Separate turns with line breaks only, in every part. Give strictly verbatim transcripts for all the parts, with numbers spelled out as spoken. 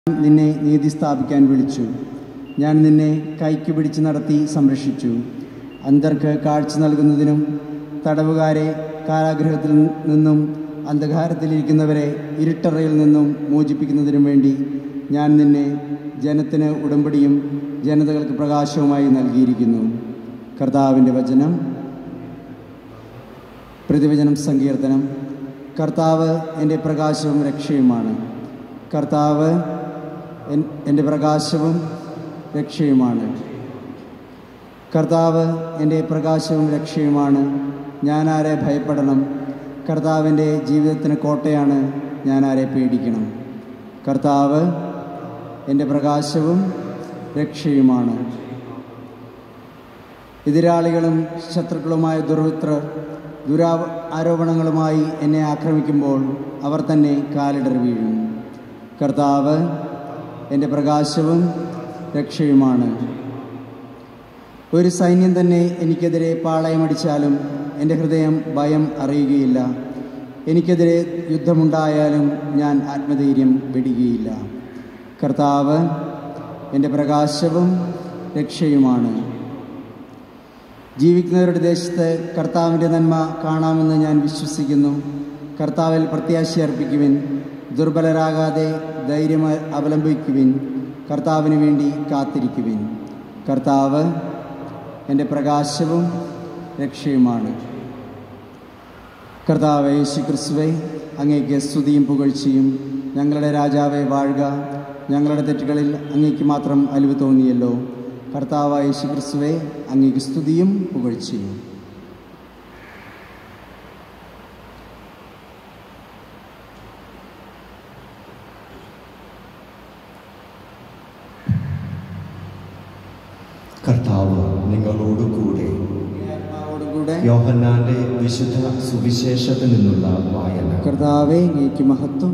നിന്നെ നീതി സ്ഥാപിക്കാൻ വിളിച്ചു. ഞാൻ നിന്നെ കൈക്ക് പിടിച്ച് നടത്തി സംരക്ഷിച്ചു. അന്ധർക്ക് കാഴ്ച നൽകുന്നതിനും തടവുകാരെ കാരാഗൃഹത്തിൽ നിന്നും അന്ധകാരത്തിലിരിക്കുന്നവരെ ഇരുട്ടറയിൽ നിന്നും മോചിപ്പിക്കുന്നതിനും വേണ്ടി ഞാൻ നിന്നെ ജനത്തിന് ഉടമ്പടിയും ജനതകൾക്ക് പ്രകാശവുമായി നൽകിയിരിക്കുന്നു. കർത്താവിൻ്റെ വചനം. പ്രതിവചനം സങ്കീർത്തനം. കർത്താവ് എൻ്റെ പ്രകാശവും രക്ഷയുമാണ്. കർത്താവ് എൻ്റെ പ്രകാശവും രക്ഷയുമാണ്. കർത്താവ് എൻ്റെ പ്രകാശവും രക്ഷയുമാണ്. ഞാൻ ആരെ ഭയപ്പെടണം? കർത്താവിൻ്റെ ജീവിതത്തിന് കോട്ടയാണ്. ഞാൻ ആരെ പേടിക്കണം? കർത്താവ് എൻ്റെ പ്രകാശവും രക്ഷയുമാണ്. എതിരാളികളും ശത്രുക്കളുമായ ദുർവൃത്തർ ദുരാ ആരോപണങ്ങളുമായി എന്നെ ആക്രമിക്കുമ്പോൾ അവർ തന്നെ കാലിടറി വീഴും. കർത്താവ് എൻ്റെ പ്രകാശവും രക്ഷയുമാണ്. ഒരു സൈന്യം തന്നെ എനിക്കെതിരെ പാളയമടിച്ചാലും എൻ്റെ ഹൃദയം ഭയം അറിയുകയില്ല. എനിക്കെതിരെ യുദ്ധമുണ്ടായാലും ഞാൻ ആത്മധൈര്യം വെടിയുകയില്ല. കർത്താവ് എൻ്റെ പ്രകാശവും രക്ഷയുമാണ്. ജീവിക്കുന്നവരുടെ ദേശത്ത് കർത്താവിൻ്റെ നന്മ കാണാമെന്ന് ഞാൻ വിശ്വസിക്കുന്നു. കർത്താവിൽ പ്രത്യാശ അർപ്പിക്കുവിൻ. ദുർബലരാകാതെ ധൈര്യം അവലംബിക്കുവിൻ. കർത്താവിന് വേണ്ടി കാത്തിരിക്കുവിൻ. കർത്താവ് എൻ്റെ പ്രകാശവും രക്ഷയുമാണ്. കർത്താവേ യേശുക്രിസ്തുവേ, അങ്ങേക്ക് സ്തുതിയും പുകഴ്ചയും. ഞങ്ങളുടെ രാജാവേ വാഴുക. ഞങ്ങളുടെ തെറ്റുകളിൽ അങ്ങേക്ക് മാത്രം അലിവ് തോന്നിയല്ലോ. കർത്താവായ യേശുക്രിസ്തുവേ, അങ്ങേക്ക് സ്തുതിയും പുകഴ്ചയും.
കർത്താവ് നിങ്ങളോടുകൂടെ. യോഹന്നാന്റെ വിശുദ്ധ സുവിശേഷത്തിൽ നിന്നുള്ള വായന.
കർത്താവേ, അങ്ങേക്ക് മഹത്വം.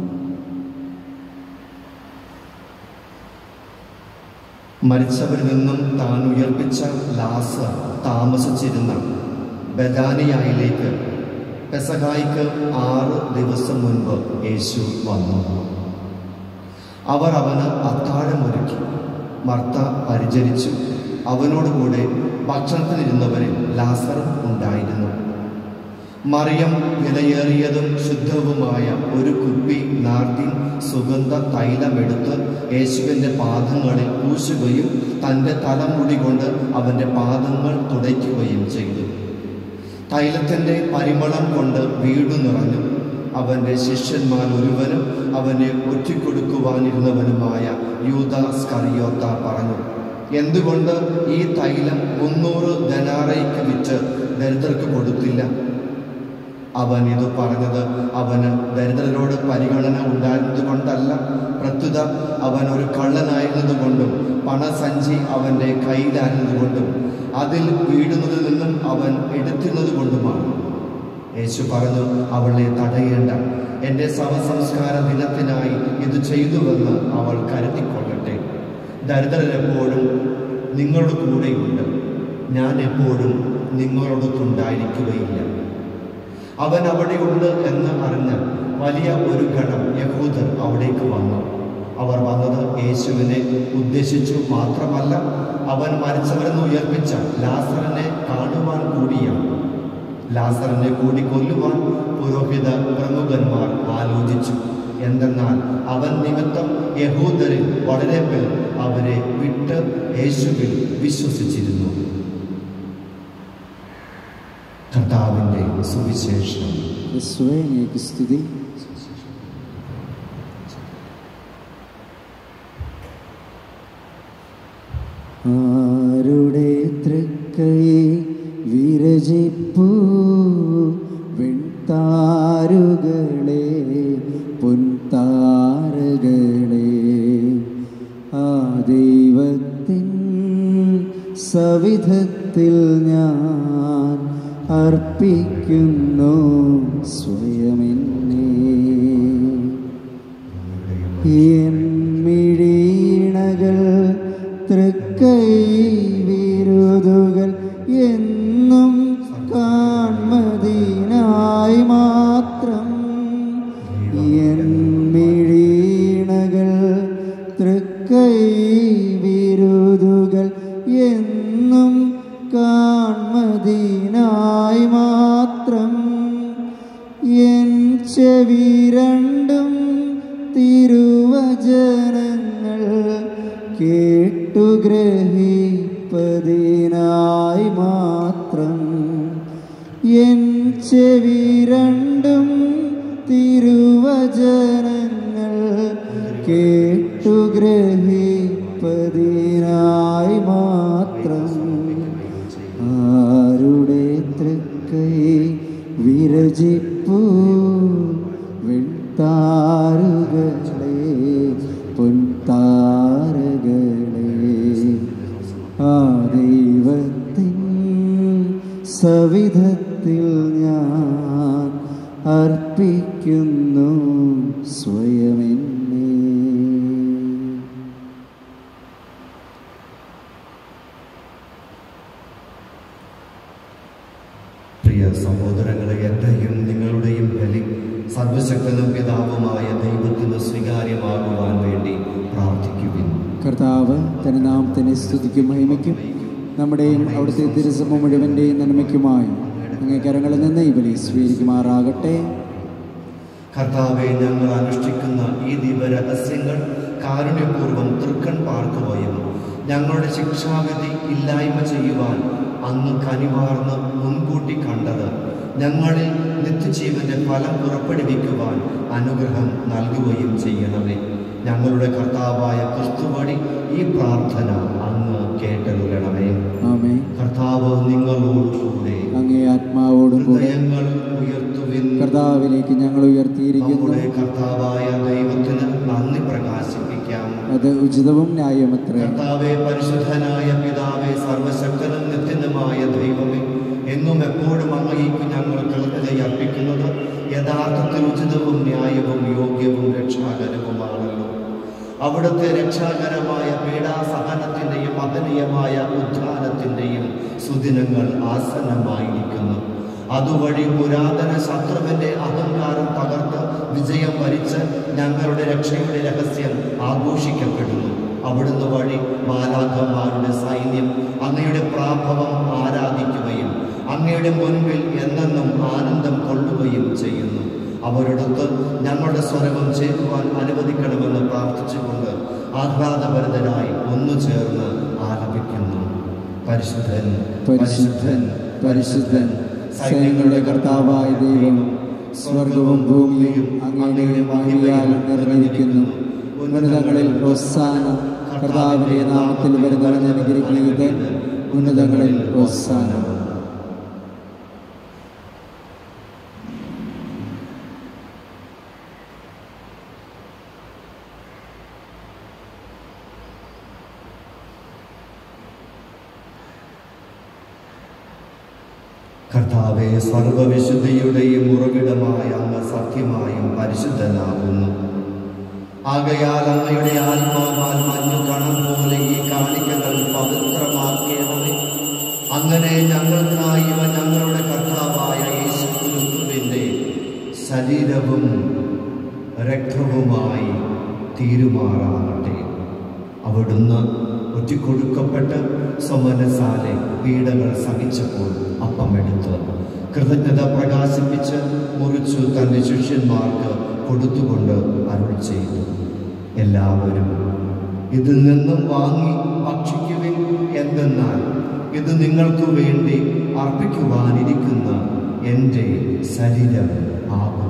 മരിച്ചവരിൽ നിന്നും താൻ ഉയർപ്പിച്ച ലാസർ താമസിച്ചിരുന്ന ബഥാനിയയിലേക്ക് പെസഹായ്ക്ക് ആറ് ദിവസം മുൻപ് യേശു വന്നു. അവർ അവന് അത്താഴമൊരുക്കി. മർത്ത പരിചരിച്ചു. അവനോടുകൂടെ ഭക്ഷണത്തിനിരുന്നവരിൽ ലാസറും ഉണ്ടായിരുന്നു. മറിയം വിലയേറിയതും ശുദ്ധവുമായ ഒരു കുപ്പി നാർദിൻ സുഗന്ധ തൈലമെടുത്ത് യേശുവിൻ്റെ പാദങ്ങളിൽ പൂശുകയും തൻ്റെ തലമുടി കൊണ്ട് അവൻ്റെ പാദങ്ങൾ തുടയ്ക്കുകയും ചെയ്തു. തൈലത്തിൻ്റെ പരിമളം കൊണ്ട് വീടു നിറഞ്ഞു. അവൻ്റെ ശിഷ്യന്മാർ ഒരുവനും അവനെ ഒറ്റിക്കൊടുക്കുവാനിരുന്നവനുമായ യൂദാസ്കറിയോത്ത പറഞ്ഞു, എന്തുകൊണ്ട് ഈ തൈലം മുന്നൂറ് ധനാറയ്ക്ക് വിറ്റ് ദരിദ്രർക്ക് കൊടുത്തില്ല? അവൻ ഇത് പറഞ്ഞത് അവന് ദരിദ്രരോട് പരിഗണന ഉണ്ടായിരുന്നത് കൊണ്ടല്ല, പ്രത്യുത അവൻ ഒരു കള്ളനായിരുന്നത് കൊണ്ടും പണസഞ്ചി അവൻ്റെ കയ്യിലായിരുന്നത് കൊണ്ടും അതിൽ വീഴുന്നതിൽ നിന്നും അവൻ എടുത്തിരുന്നത് കൊണ്ടുമാണ്. യേശു പറഞ്ഞു, അവളെ തടയേണ്ട. എൻ്റെ ശവസംസ്കാര ദിനത്തിനായി ഇത് ചെയ്തുവെന്ന് അവൾ കരുതിക്കൊള്ളട്ടെ. ദരിദ്രരെപ്പോഴും നിങ്ങളുടെ കൂടെയുണ്ട്. ഞാൻ എപ്പോഴും നിങ്ങളോടൊത്തുണ്ടായിരിക്കുകയില്ല. അവൻ അവിടെയുണ്ട് എന്ന് അറിഞ്ഞ് വലിയ ഒരു ഗണം യഹൂദർ അവിടേക്ക് വന്നു. അവർ വന്നത് യേശുവിനെ ഉദ്ദേശിച്ചു മാത്രമല്ല, അവൻ മരിച്ചവരെന്ന് ഉയർപ്പിച്ച ലാസറിനെ കാണുവാൻ കൂടിയാണ്. ലാസറിനെ കൂടി കൊല്ലുവാൻ പുരോഹിത പ്രമുഖന്മാർ ആലോചിച്ചു. എന്തെന്നാൽ അവൻ നിമിത്തം യഹൂദരിൽ വളരെ പേർ അവരെ വിട്ട് യേശുവിൽ വിശ്വസിച്ചിരുന്നു. കർത്താവിൻ്റെ സുവിശേഷം.
യേശുവേ, അങ്ങേക്ക് സ്തുതി. ആരുടെ തൃക്കൈ വിരജിപ്പൂ വെൺതാരുകളെ പൊൻതാരകളെ, ആ ദൈവത്തിൻ സവിധത്തിൽ ഞാൻ അർപ്പിക്കുന്നു സ്വയമെന്നെ. എൻ മിഴീണകൾ തൃക്കൈ വിരുതുകൾ എന്നും കാൺമതിനായി മാത്രം. എൻ മിഴീണകൾ തൃക്കൈ വിരുതുകൾ എന്നും കാൺമതിനായി മാത്രം എൻ ചെവി രണ്ടും തിരുവചനങ്ങൾ കേട്ടുഗ്രഹിപ്പതിനായി മാത്രം എൻ ചെവി രണ്ടും തിരുവചനങ്ങൾ കേട്ടുഗ്രഹിപ്പതിനായി മാത്രം ആരുടെ തൃക്കൈ വിരചിപ്പൂ വെൺതാരുകളെ പൊൻതാരകളെ ആ ദൈവത്തിൻ സവിധത്തിൽ ഞാൻ അർപ്പിക്കുന്നു സ്വയമെന്നെ.
പ്രിയ സഹോദരങ്ങളെ, എൻ്റെയും നിങ്ങളുടെയും ബലി സർവശക്തനും പിതാവുമായ ദൈവത്തിന് സ്വീകാര്യമാകുവാൻ വേണ്ടി പ്രാർത്ഥിക്കുവിൻ.
കർത്താവ് തന്റെ നാമത്തിനെ സ്തുതിക്കും മഹിമയ്ക്കും നമ്മുടെയും അവിടുത്തെ തിരുസഭ മുഴുവൻ്റെയും നന്മയ്ക്കുമായി അങ്ങേ കരങ്ങളിൽ നിന്ന് ഈ ബലി സ്വീകരിക്കുമാറാകട്ടെ.
കർത്താവെ, ഞങ്ങൾ അനുഷ്ഠിക്കുന്ന ഈ ദിവരഹസ്യങ്ങൾ കാരുണ്യപൂർവ്വം തൃക്കൺ പാർക്കുകയും ഞങ്ങളുടെ ശിക്ഷാവിധി ഇല്ലായ്മ ചെയ്യുവാൻ അങ്ങ് കനിവാർന്ന് മുൻകൂട്ടി കണ്ടത് ഞങ്ങളിൽ നിത്യജീവന്റെ ഫലം പുറപ്പെടുവിക്കുവാൻ അനുഗ്രഹം നൽകുകയും ചെയ്യണമേ. ഞങ്ങളുടെ കർത്താവായ ക്രിസ്തു വഴി ഈ പ്രാർത്ഥന അങ്ങ് കേട്ടരുളണമേ.
ആമേൻ.
കർത്താവ് നിങ്ങളോടുകൂടെ
അങ്ങേ ആത്മാവോടും കൂടെ
ഹൃദയങ്ങൾ ഉയർത്തുവിൻ.
കർത്താവിലേക്ക് ഞങ്ങൾ ഉയർത്തിയിരിക്കുന്നു.
നമ്മുടെ കർത്താവായ ദൈവത്തിന് നന്ദി പ്രകാശിപ്പിക്കാം.
അത് ഉചിതവും ന്യായമത്രേ.
കർത്താവേ, പരിശുദ്ധനായ പിതാവേ, സർവശക്തനും നിത്യനുമായ ദൈവമേ, എന്നും എപ്പോഴും അങ്ങേക്ക് ഞങ്ങൾ കൃതജ്ഞത അർപ്പിക്കുന്നത് യഥാർത്ഥത്തിൽ ഉചിതവും ന്യായവും യോഗ്യവും രക്ഷാകരവുമാണല്ലോ. അവിടുത്തെ രക്ഷാകരമായ പീഡാസഹനത്തിൻ്റെയും മഹനീയമായ ഉദ്ധാനത്തിൻ്റെയും സുദിനങ്ങൾ ആസന്നമായിരിക്കുന്നു. അതുവഴി പുരാതന ശത്രുവിൻ്റെ അഹങ്കാരം തകർത്ത് വിജയം വരിച്ച് ഞങ്ങളുടെ രക്ഷയുടെ രഹസ്യം ആഘോഷിക്കപ്പെടുന്നു. അവിടുന്ന് വഴി മാലാഖമാരുടെ സൈന്യം അങ്ങയുടെ പ്രാഭവം ആരാധിക്കുകയും അങ്ങയുടെ മുൻപിൽ എന്നെന്നും ആനന്ദം കൊള്ളുകയും ചെയ്യുന്നു. അവരോടൊത്ത് ഞങ്ങളുടെ സ്വരവും ചേരുവാൻ അനുവദിക്കണമെന്ന് പ്രാർത്ഥിച്ചുകൊണ്ട് ആഹ്ലാദഭരിതരായി ഒന്നു ചേർന്ന് ആലപിക്കുന്നു. പരിശുദ്ധൻ
പരിശുദ്ധൻ പരിശുദ്ധൻ സൈന്യങ്ങളുടെ കർത്താവായ ദൈവം, സ്വർഗവും ഭൂമിയും അങ്ങയുടെ മഹിമയാൽ നിറഞ്ഞിരിക്കുന്നു. ഉന്നതങ്ങളിൽ ഹോസാന. കർത്താവിന്റെ നാമത്തിൽ വരുന്നവൻ അനുഗ്രഹിക്കുന്നത്. ഉന്നതങ്ങളിൽ ഹോസാന.
കർത്താവെ, സർവവിശുദ്ധിയുടെയും ഉറവിടമായ അങ്ങ് സത്യമായും പരിശുദ്ധനാകുന്നു. ആകയാൽ അങ്ങയുടെ ആത്മാവാൽ മഞ്ഞു കണം പോലെ ഈ കാണിക്കകൾ പവിത്രമാക്കിയവരെ, അങ്ങനെ ഞങ്ങൾക്കായി ഇവ ഞങ്ങളുടെ കർത്താവായ യേശു ക്രിസ്തുവിൻ്റെ ശരീരവും രക്തവുമായി തീരുമാറാകട്ടെ. അവിടുന്ന് ഒറ്റിക്കൊടുക്കപ്പെട്ട് സ്വമനസാലെ പീഡകൾ സഹിച്ചപ്പോൾ അപ്പമെടുത്ത് കൃതജ്ഞത പ്രകാശിപ്പിച്ച് മുറിച്ചു തൻ്റെ ശിഷ്യന്മാർക്ക് കൊടുത്തുകൊണ്ട് അരുൾ ചെയ്തു, എല്ലാവരും ഇതിൽ നിന്നും വാങ്ങി ഭക്ഷിക്കുവിൻ. എന്തെന്നാൽ ഇത് നിങ്ങൾക്ക് വേണ്ടി അർപ്പിക്കുവാനിരിക്കുന്ന എൻ്റെ ശരീരം ആകുന്നു.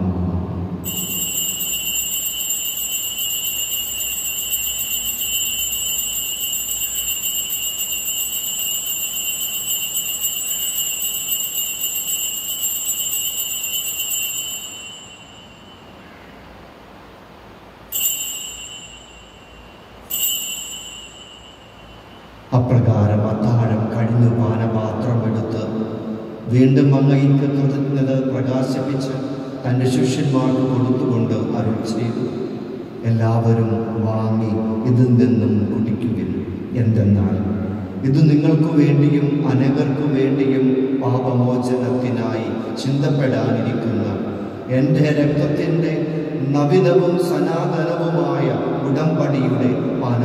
അപ്രകാരം അത്താഴം കഴിഞ്ഞു പാനപാത്രമെടുത്ത് വീണ്ടും അങ്ങയ്ക്ക് കൃതജ്ഞത പ്രകാശിപ്പിച്ച് തൻ്റെ ശിഷ്യന്മാർക്ക് കൊടുത്തുകൊണ്ട് അരുൾ ചെയ്തു, എല്ലാവരും വാങ്ങി ഇതിൽ നിന്നും കുടിക്കുവിൻ. എന്തെന്നാൽ ഇത് നിങ്ങൾക്ക് വേണ്ടിയും അനേകർക്കു വേണ്ടിയും പാപമോചനത്തിനായി ചിന്തപ്പെടാനിരിക്കുന്ന എൻ്റെ രക്തത്തിൻ്റെ നവീനവും സനാതനവുമായ ഉടമ്പടിയുടെ പാനപാത്രമാകുന്നു.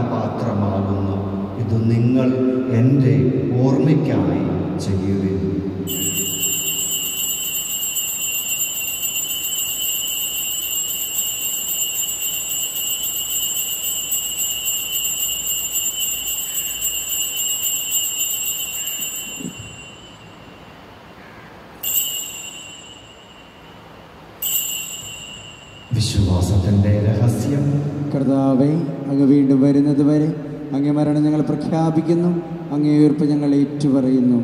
പൂർണ്ണതയ്ക്കായി ചെയ്യുവിൻ. വിശ്വാസത്തിന്റെ രഹസ്യം.
കർത്താവേ, അങ്ങ് വീണ്ടും വരുന്നത് വരെ അങ്ങേ മരണം ഞങ്ങൾ പ്രഖ്യാപിക്കുന്നു, അങ്ങേ ഉയർപ്പ് ഞങ്ങൾ ഏറ്റുപറയുന്നു.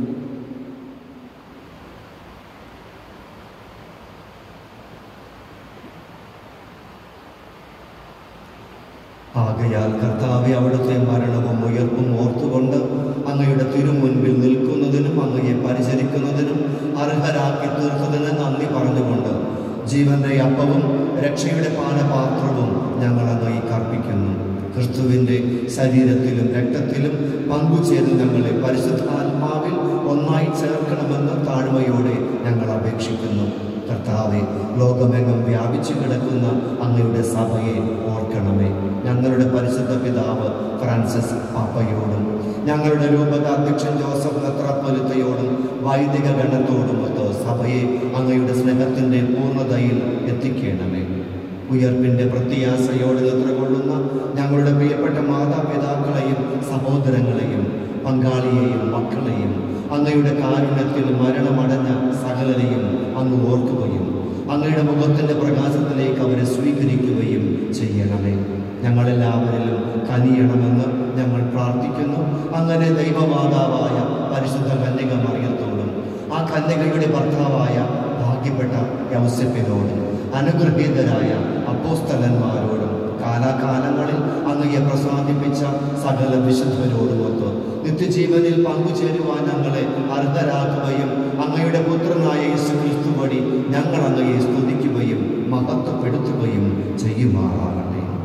ആകയാൽ കർത്താവെ, അവിടുത്തെ മരണവും ഉയർപ്പും ഓർത്തുകൊണ്ട് അങ്ങയുടെ തിരുമുൻപിൽ നിൽക്കുന്നതിനും അങ്ങയെ പരിചരിക്കുന്നതിനും അർഹരാക്കി തീർത്തതിന് നന്ദി പറഞ്ഞുകൊണ്ട് ജീവന്റെ അപ്പവും രക്ഷയുടെ പാനപാത്രവും ഞങ്ങൾ അങ്ങേക്ക് അർപ്പിക്കുന്നു. ക്രിസ്തുവിൻ്റെ ശരീരത്തിലും രക്തത്തിലും പങ്കുചേർന്ന് ഞങ്ങളെ പരിശുദ്ധാത്മാവിൽ ഒന്നായി ചേർക്കണമെന്ന് താഴ്മയോടെ ഞങ്ങൾ അപേക്ഷിക്കുന്നു. കർത്താവെ, ലോകമെങ്ങും വ്യാപിച്ചു കിടക്കുന്ന അങ്ങയുടെ സഭയെ ഓർക്കണമേ. ഞങ്ങളുടെ പരിശുദ്ധ പിതാവ് ഫ്രാൻസിസ് പാപ്പയോടും ഞങ്ങളുടെ രൂപകാധ്യക്ഷൻ ജോസഫ് മെത്രാപ്പൊലീത്തയോടും വൈദിക ഗണത്തോടുമൊത്ത് സഭയെ അങ്ങയുടെ സ്നേഹത്തിൻ്റെ പൂർണ്ണതയിൽ എത്തിക്കണമേ. ഉയർപ്പിൻ്റെ പ്രത്യാശയോട് നിദ്രകൊള്ളുന്ന ഞങ്ങളുടെ പ്രിയപ്പെട്ട മാതാപിതാക്കളെയും സഹോദരങ്ങളെയും പങ്കാളിയെയും മക്കളെയും അങ്ങയുടെ കാരുണ്യത്തിൽ മരണമടഞ്ഞ സകലരെയും അങ്ങ് ഓർക്കുകയും അങ്ങയുടെ മുഖത്തിൻ്റെ പ്രകാശത്തിലേക്ക് അവരെ സ്വീകരിക്കുകയും ചെയ്യണമേ. ഞങ്ങളെല്ലാവരിലും കനിയണമെന്ന് ഞങ്ങൾ പ്രാർത്ഥിക്കുന്നു. അങ്ങനെ ദൈവമാതാവായ പരിശുദ്ധ കന്യക മറിയത്തോടും ആ കന്യകയുടെ ഭർത്താവായ ഭാഗ്യപ്പെട്ട യൗസേപ്പിനോടും അനുഗ്രഹീതരായ അപ്പോസ്തലന്മാരോടും കാലാകാലങ്ങളിൽ അങ്ങയെ പ്രസാദിപ്പിച്ച സകല വിശുദ്ധരോടുമൊത്ത് നിത്യജീവനിൽ പങ്കുചേരുവാൻ ഞങ്ങളെ അർഹരാക്കുകയും അങ്ങയുടെ പുത്രനായ യേശുക്രിസ്തു വഴി ഞങ്ങൾ അങ്ങയെ സ്തുതിക്കുകയും മഹത്വപ്പെടുത്തുകയും ചെയ്യുമാറാകട്ടെ.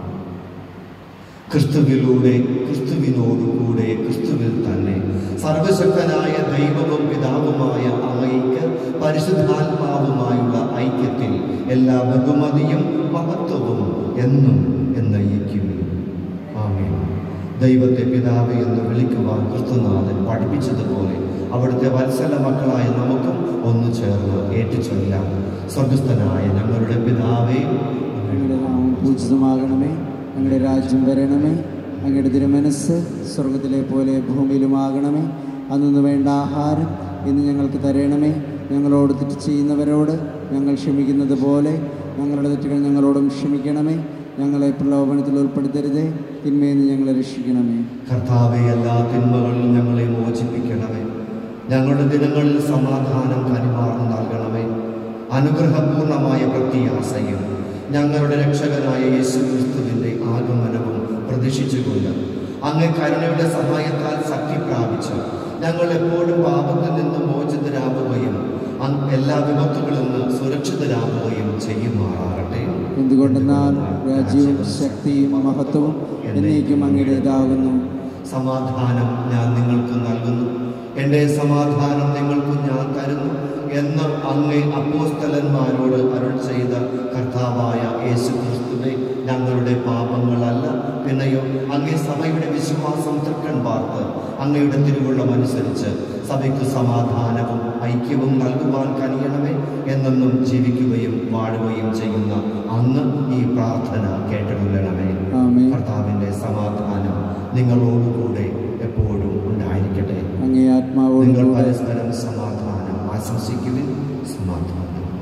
ക്രിസ്തുവിലൂടെ, ക്രിസ്തുവിനോടുകൂടെ, ക്രിസ്തുവിൽ തന്നെ സർവശക്തനായ ദൈവവും പിതാവുമായ അങ്ങയ്ക്ക് പരിശുദ്ധാത്മാവുമായുള്ള ഐക്യത്തിൽ എല്ലാ ബഹുമതിയും മഹത്വവും എന്നും എന്നയിക്കും. ആമേൻ. ദൈവത്തെ പിതാവ് എന്ന് വിളിക്കുവാൻ ക്രിസ്തുനാഥൻ പഠിപ്പിച്ചതുപോലെ അവിടുത്തെ വത്സല മക്കളായ നമുക്കും ഒന്ന് ചേർന്ന് ഏറ്റുചൊല്ലാം. സ്വർഗസ്ഥനായ ഞങ്ങളുടെ പിതാവേ,
അങ്ങയുടെ നാമം പൂജിതമാകണമേ, അങ്ങയുടെ രാജ്യം വരണമേ, അങ്ങയുടെ തിരുമനസ്സ് സ്വർഗത്തിലെ പോലെ ഭൂമിയിലുമാകണമേ. അന്നു വേണ്ട ആഹാരം ഇന്ന് ഞങ്ങൾക്ക് തരണമേ. ഞങ്ങളോട് തെറ്റ് ചെയ്യുന്നവരോട് ഞങ്ങൾ ക്ഷമിക്കുന്നത് പോലെ ഞങ്ങളുടെ തെറ്റുകൾ ഞങ്ങളോടും ക്ഷമിക്കണമേ. ഞങ്ങളെ പ്രലോഭനത്തിൽ ഉൾപ്പെടുത്തരുതേ, തിന്മയിൽ നിന്ന് ഞങ്ങളെ രക്ഷിക്കണമേ.
കർത്താവെ, എല്ലാ തിന്മകളിലും ഞങ്ങളെ മോചിപ്പിക്കണമേ. ഞങ്ങളുടെ ദിനങ്ങളിൽ സമാധാനം കനിമാർന്ന് നൽകണമേ. അനുഗ്രഹപൂർണമായ പ്രത്യാശയും ഞങ്ങളുടെ രക്ഷകനായ യേശു ക്രിസ്തുവിൻ്റെ ആഗമനവും പ്രതീക്ഷിച്ചുകൊണ്ട് അങ്ങ് കരുണയുടെ സഹായത്താൽ ശക്തി പ്രാപിച്ച് ഞങ്ങൾ എപ്പോഴും പാപത്തിൽ നിന്ന് മോചിതരാകുകയും എല്ലാ വിപത്തുകളിൽ നിന്ന് സുരക്ഷിതരാകുകയും ചെയ്യുമാറാകട്ടെ.
എന്തുകൊണ്ടെന്നാൽ രാജ്യവും ശക്തിയും മഹത്വവും എന്നേക്കും അങ്ങയുടേതാകുന്നു.
സമാധാനം ഞാൻ നിങ്ങൾക്ക് നൽകുന്നു, എൻ്റെ സമാധാനം നിങ്ങൾക്ക് ഞാൻ തരുന്നു എന്ന് അങ്ങേ അപ്പോസ്തലന്മാരോട് അരുൾ ചെയ്ത കർത്താവായ യേശു ക്രിസ്തുവേ, ഞങ്ങളുടെ പാപങ്ങളല്ല പിന്നെയോ അങ്ങേ സഭയുടെ വിശ്വാസം തൃക്കൺ പാർത്ത് അങ്ങയുടെ തിരുവുള്ളമനുസരിച്ച് സഭയ്ക്ക് സമാധാനവും ഐക്യവും നൽകുവാൻ കഴിയണമേ. എന്നെന്നും ജീവിക്കുകയും വാഴുകയും ചെയ്യുന്ന അങ്ങ് ഈ പ്രാർത്ഥന കേട്ടുകൊള്ളണമേ. കർത്താവിൻ്റെ സമാധാനം നിങ്ങളോടുകൂടെ എപ്പോഴും ഉണ്ടായിരിക്കട്ടെ.
അങ്ങേ ആത്മാവോട്
നിങ്ങൾ പരസ്പരം സമാധാനം ആശംസിക്കുവിൻ. സമാധാനം.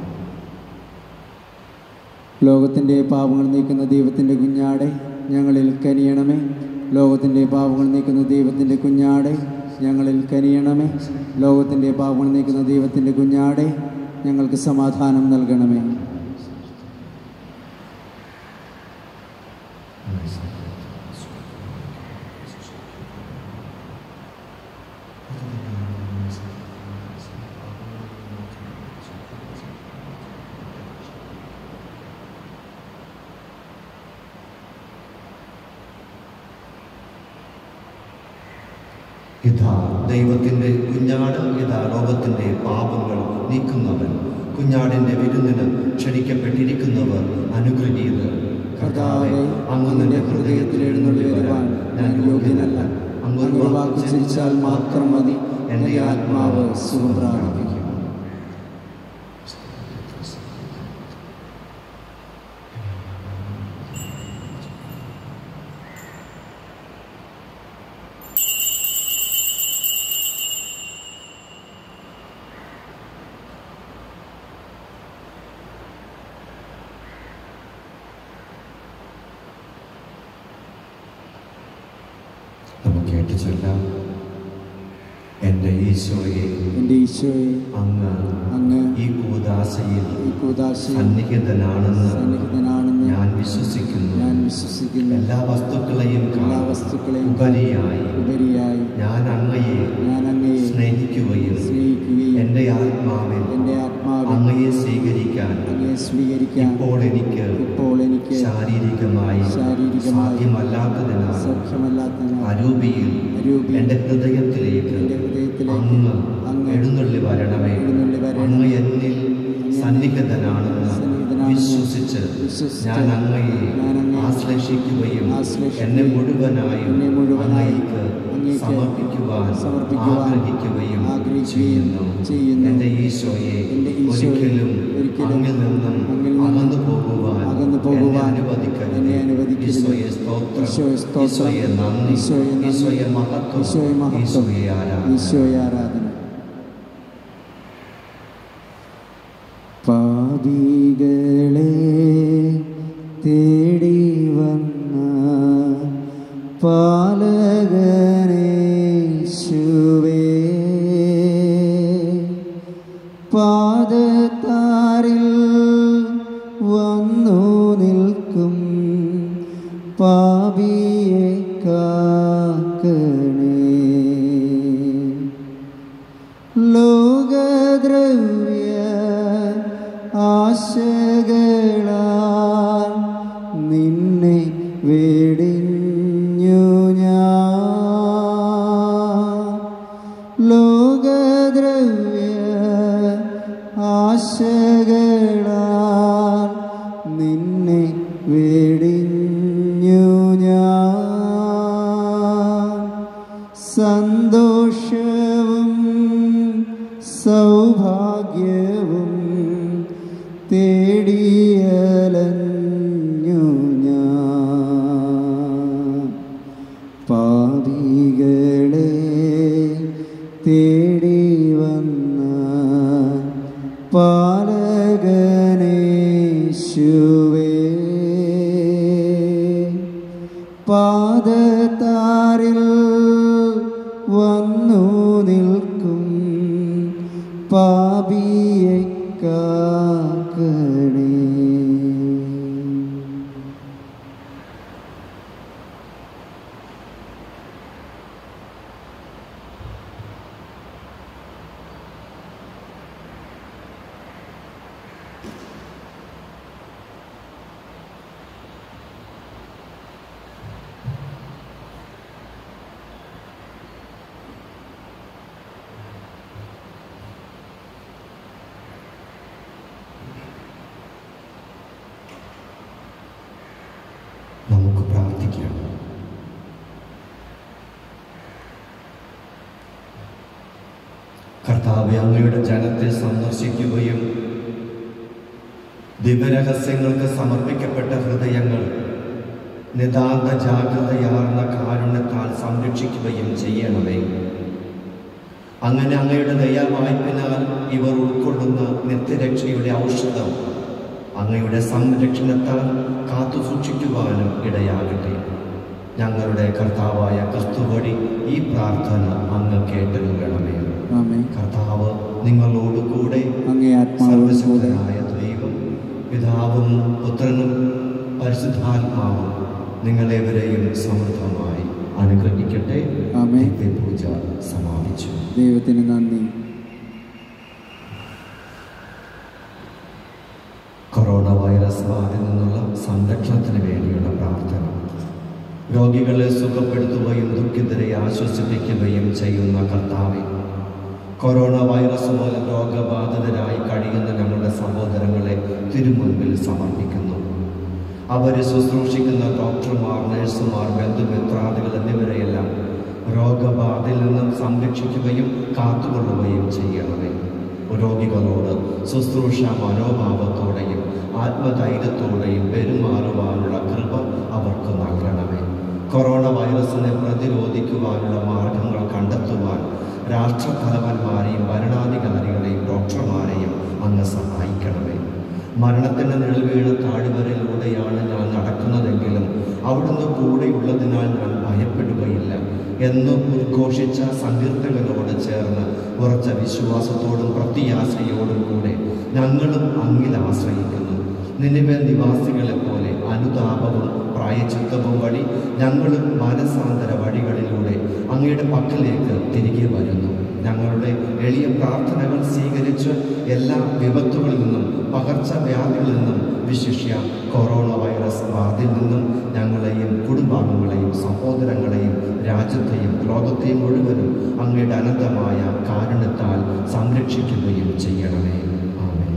ലോകത്തിൻ്റെ പാപങ്ങൾ നീക്കുന്ന ദൈവത്തിൻ്റെ കുഞ്ഞാടെ ഞങ്ങളിൽ കനിയണമേ. ലോകത്തിൻ്റെ പാപങ്ങൾ നീക്കുന്ന ദൈവത്തിൻ്റെ കുഞ്ഞാടെ ഞങ്ങളിൽ കനിയണമേ. ലോകത്തിൻ്റെ പാപങ്ങൾ നീക്കുന്ന ദൈവത്തിൻ്റെ കുഞ്ഞാടെ ഞങ്ങൾക്ക് സമാധാനം നൽകണമേ.
ഇതാ ദൈവത്തിൻ്റെ കുഞ്ഞാട്, ഇതാ ലോകത്തിൻ്റെ പാപങ്ങൾ നീക്കുന്നവൻ. കുഞ്ഞാടിൻ്റെ വിരുന്നിന് ക്ഷണിക്കപ്പെട്ടിരിക്കുന്നവർ അനുഗ്രഹീതർ. കർത്താവേ, അങ്ങ് നിന്റെ ഹൃദയത്തിൽ എഴുന്നള്ളി വരുവാൻ ഞാൻ യോഗ്യനല്ല. അങ്ങ് വാക്ക് ചിരിച്ചാൽ മാത്രം മതി. എൻ്റെ ആത്മാവ് സുഖം പ്രാപിക്കും. നമുക്ക് ഏറ്റു ചൊല്ലാം. എൻ്റെ ഈശോയെ,
എൻ്റെ ഈശോയെ,
അങ്ങ്
അങ്ങ്
ഈ കൂദാശയിൽ
ഈ കൂദാശയിൽ
സന്നിഹിതനാണെന്ന്
സന്നിഹിതനാണെന്ന്
ഞാൻ വിശ്വസിക്കുന്നു.
ഞാൻ വിശ്വസിക്കുന്നു.
എല്ലാ വസ്തുക്കളെയും
എല്ലാ വസ്തുക്കളെയും
ഉപരിയായി
ഉപരിയായി
ഞാൻ അങ്ങയെ
ഞാൻ അങ്ങയെ
സ്നേഹിക്കുകയും
സ്നേഹിക്കുകയും
എൻ്റെ ആത്മാവിൽ
എൻ്റെ ആത്മാവിൽ
അങ്ങയെ സ്വീകരിക്കാൻ
അങ്ങയെ സ്വീകരിക്കാൻ
ഇപ്പോൾ എനിക്ക്
ഇപ്പോൾ എനിക്ക്
ശാരീരികമായി
ശാരീരികമായി
സാധ്യമല്ലാത്തതിനാൽ
സഖ്യമല്ലാത്തതിനാൽ
അരൂപിയിൽ
അരൂപിയിൽ
എൻ്റെ ഹൃദയത്തിലേക്ക്
എൻ്റെ ഹൃദയത്തിലേക്ക്
അങ്ങ്
അങ്ങ്
എഴുന്നള്ളി വരണമേ.
എഴുന്നള്ളി വരണമേ.
അങ്ങ് എന്നിൽ സന്നിഹിതനാണെന്ന്
സന്നിഹിതനാണെന്ന്
വിശ്വസിച്ച്
വിശ്വസിച്ച്
ഞാൻ അങ്ങയെ
ഞാൻ അങ്ങയെ
ആശ്ലേഷിക്കുകയും
ആശ്ലേഷിക്കുകയും
എന്നെ മുഴുവനായും
എന്നെ മുഴുവനായും
അങ്ങേക്ക്
അങ്ങേക്ക്
സമർപ്പിക്കുവാൻ
സമർപ്പിക്കുവാൻ
ആഗ്രഹിക്കുകയും
ആഗ്രഹിക്കുകയും
ചെയ്യുന്നു.
ചെയ്യുന്നു.
എൻ്റെ ഈശോയെ,
എൻ്റെ ഈശോയെ,
ഒരിക്കലും
ഒരിക്കലും
അങ്ങിൽ നിന്നും
അങ്ങിൽ നിന്നും
അകന്നു പോകുവാൻ
അകന്നു പോകുവാൻ
എന്നെ അനുവദിക്കരുത്.
എന്നെ അനുവദിക്കരുത്.
ഈശോയെ സ്തോത്രം,
ഈശോയെ സ്തോത്രം,
ഈശോയെ നന്ദി,
ഈശോയെ നന്ദി,
ഈശോയെ മഹത്വം,
ഈശോയെ മഹത്വം,
ഈശോയെ ആരാധന.
ഈശോയെ ആരാധന. പാപികളെ തേടി വന്ന പാലകനേശുവേ, പാദത്താരിൽ വന്നു നിൽക്കും പാപിയെ കാക്കണേ. ലോകദ്രവ്യ ആശകളാൽ നിന്നെ വെടിഞ്ഞു ഞാൻ. ലോകദ്രവ്യ ആശകളാൽ നിന്നെ വെടിഞ്ഞു ഞാൻ. സന്തോഷവും സൗഭാഗ്യവും തേടിയലഞ്ഞു ഞാൻ. പാപികളെ തേടി വന്ന പാലകനേശുവേ, പാദത്താരിൽ വന്നു നിൽക്കും പാപിയെ കാക്കണേ.
നമുക്ക് പ്രാർത്ഥിക്കാം. കർത്താവേ, അങ്ങയുടെ ജനത്തെ സന്ദർശിക്കുകയും ദിവ്യരഹസ്യങ്ങൾക്ക് സമർപ്പിക്കപ്പെട്ട ഹൃദയങ്ങൾ നിതാന്ത ജാഗ്രതയാർന്ന കാരുണ്യത്താൽ സംരക്ഷിക്കുകയും ചെയ്യണമേ. അങ്ങനെ അങ്ങയുടെ ദയാവായ്പിനാൽ ഇവർ ഉൾക്കൊള്ളുന്ന നിത്യരക്ഷയുടെ ഔഷധം അങ്ങയുടെ സംരക്ഷണത്താൽ കാത്തു സൂക്ഷിക്കുവാനും ഇടയാകട്ടെ. ഞങ്ങളുടെ കർത്താവായ ക്രിസ്തു വഴി ഈ പ്രാർത്ഥന അങ്ങ് കേട്ടരുളണമേ. കർത്താവ് നിങ്ങളോട് കൂടെ. സർവശക്തനായ ദൈവം പിതാവും പുത്രനും പരിശുദ്ധാത്മാവും നിങ്ങളെവരെയും സമൃദ്ധമായി അനുഗ്രഹിക്കട്ടെ. പൂജ സമാപിച്ചു.
ദൈവത്തിന് നന്ദി.
കൊറോണ വൈറസ് ബാധയിൽ നിന്നുള്ള സംരക്ഷണത്തിന് വേണ്ടിയുള്ള പ്രാർത്ഥന. രോഗികളെ സുഖപ്പെടുത്തുകയും ദുഃഖിതരെ ആശ്വസിപ്പിക്കുകയും ചെയ്യുന്ന കർത്താവേ, കൊറോണ വൈറസ് മൂലം രോഗബാധിതരായി കഴിയുന്ന ഞങ്ങളുടെ സഹോദരങ്ങളെ തിരുമുൻപിൽ സമർപ്പിക്കുന്നു. അവരെ ശുശ്രൂഷിക്കുന്ന ഡോക്ടർമാർ, നഴ്സുമാർ, ബന്ധുമിത്രാദികൾ എന്നിവരെയെല്ലാം രോഗബാധയിൽ നിന്നും സംരക്ഷിക്കുകയും കാത്തുകൊള്ളുകയും ചെയ്യണമേ. രോഗികളോട് ശുശ്രൂഷ മനോഭാവത്തോടെയും ആത്മധൈര്യത്തോടെയും പെരുമാറുവാനുള്ള കൃപ അവർക്ക് നൽകണമേ. കൊറോണ വൈറസിനെ പ്രതിരോധിക്കുവാനുള്ള മാർഗങ്ങൾ കണ്ടെത്തുവാൻ രാഷ്ട്രതലവന്മാരെയും ഭരണാധികാരികളെയും ഡോക്ടർമാരെയും അങ്ങ് സഹായിക്കണമേ. മരണത്തിൻ്റെ നിഴൽവീണ താഴ്വരയിലൂടെയാണ് ഞാൻ നടക്കുന്നതെങ്കിലും അവിടുന്ന് കൂടെയുള്ളതിനാൽ ഞാൻ ഭയപ്പെടുകയില്ല എന്ന് ഉദ്ഘോഷിച്ച സങ്കീർത്തകരോട് ചേർന്ന് ഉറച്ച വിശ്വാസത്തോടും പ്രത്യാശയോടും കൂടെ ഞങ്ങളും അങ്ങിൽ ആശ്രയിക്കുന്നു. നിനിവെ നിവാസികളെ പോലെ അനുതാപവും പ്രായച്ചിത്തവും വഴി ഞങ്ങളും മാനസാന്തര വഴികളിലൂടെ അങ്ങയുടെ പക്കലേക്ക് തിരികെ വരുന്നു. ഞങ്ങളുടെ എളിയ പ്രാർത്ഥനകൾ സ്വീകരിച്ച് എല്ലാ വിപത്തുകളിൽ നിന്നും പകർച്ചവ്യാധികളിൽ നിന്നും വിശിഷ്യ കൊറോണ വൈറസ് ബാധയിൽ നിന്നും ഞങ്ങളെയും കുടുംബാംഗങ്ങളെയും സഹോദരങ്ങളെയും രാജ്യത്തെയും ലോകത്തെയും മുഴുവനും അങ്ങയുടെ അനന്തമായ കാരുണ്യത്താൽ സംരക്ഷിക്കുകയും ചെയ്യണമേ. ആമേൻ.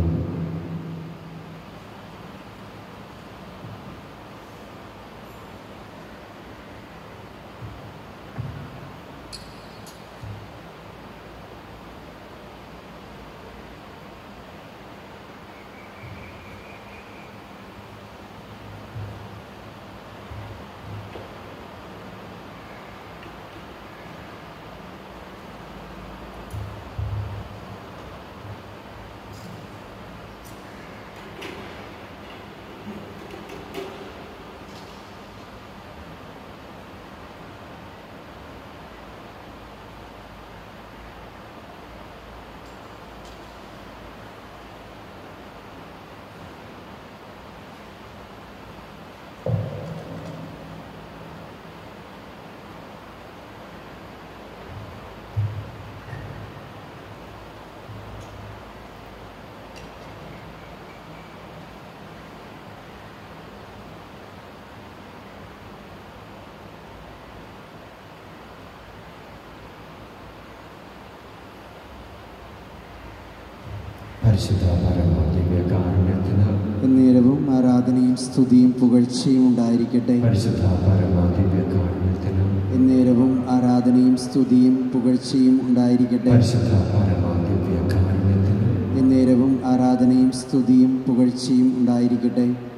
പരിശുദ്ധ പരമാദിവ്യ കാരുണ്യത്തിന്
എന്നേരവും ആരാധനയും സ്തുതിയും പുകഴ്ചയും ഉണ്ടായിരിക്കട്ടെ.
പരിശുദ്ധ പരമാദിവ്യ കാരുണ്യത്തിന്
എന്നേരവും ആരാധനയും സ്തുതിയും പുകഴ്ചയും ഉണ്ടായിരിക്കട്ടെ.
പരിശുദ്ധ പരമാദിവ്യ കാരുണ്യത്തിന്
എന്നേരവും ആരാധനയും സ്തുതിയും പുകഴ്ചയും ഉണ്ടായിരിക്കട്ടെ.